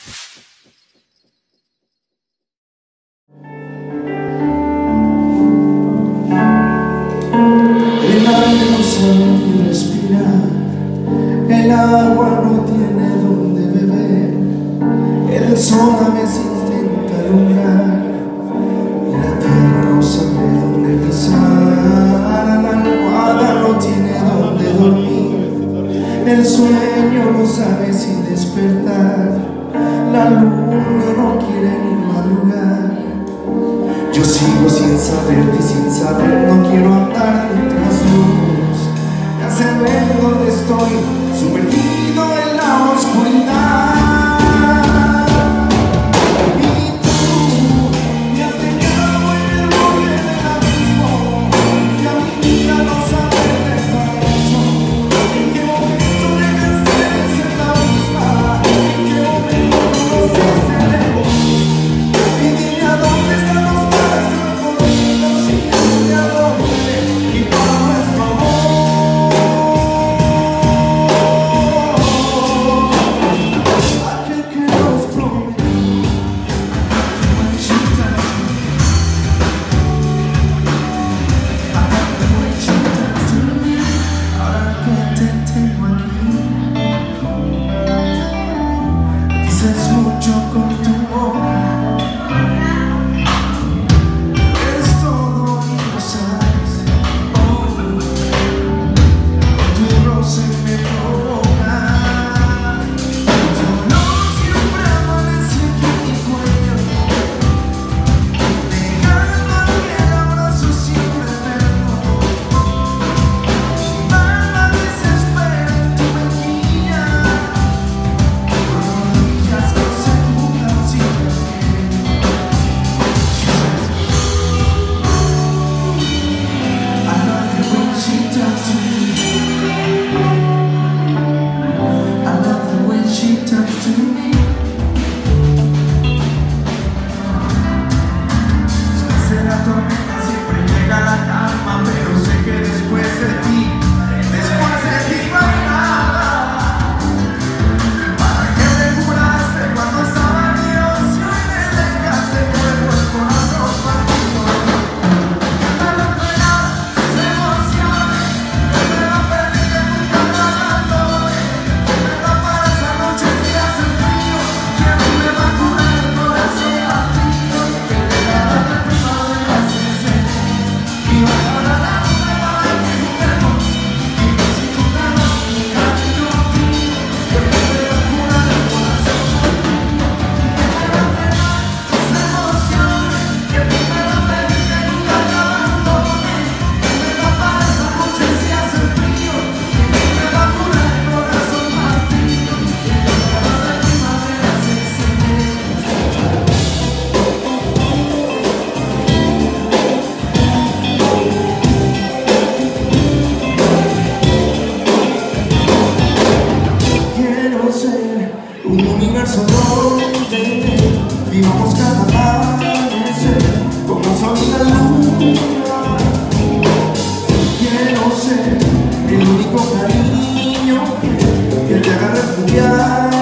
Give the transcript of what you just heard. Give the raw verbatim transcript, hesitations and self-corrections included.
El aire no sabe respirar, el agua no tiene donde beber, el sol a veces intenta alumbrar, la tierra no sabe dónde pisar, la almohada no tiene donde dormir, el sueño no sabe si despertar, la luna no quiere ni madrugar. Yo sigo sin saberte y sin saber, no quiero andar detrás luz, me hacen ver dónde estoy, sumergido en la oscuridad. Y tú me has dejado en el borde del abismo, y a mi vida no sabe de paraíso. ¿En qué momento dejas de ser la misma? ¿En qué momento no sé ser de vos? Y dime a dónde están los padres recorridos, y dime a dónde, y para nuestro amor, aquel que nos prometió. Ahora que te tengo aquí, dices mucho con tu boca. Es todo y lo sabes, oh, tu roce me provoca. Tu olor siempre amanece aquí en mi cuello, dejando aquel abrazo siempre eterno. Mi alma desespera en tu mejilla, cuando rodillas no se juntan sin I love the way she talks to me. I love the way she talks to me. Después de la tormenta siempre llega la calma, pero sé que después de ti, después de ti no hay nada. ¿Para qué me juraste cuando estaba Dios y hoy me dejaste luego el corazón partido? Me lo entregar sus emociones, me lo perdí que nunca me abandone. Me da para esa noche si hace frío, ¿quién me va a curar el corazón partido? Que me da la primavera se seque y ojalá la luna para que juguemos, y que si jugamos mi camino contigo, que me va a curar el corazón partido. Que me va a entregar sus emociones, que me lo perdí que nunca me abandone. Que me da para esa noche si hace frío, que me va a curar el corazón partido. Que ojalá la primavera se seque. Quiero ser un universo donde vivamos cada amanecer como el sol y la luna. Quiero ser el único cariño que, que te haga refugiar.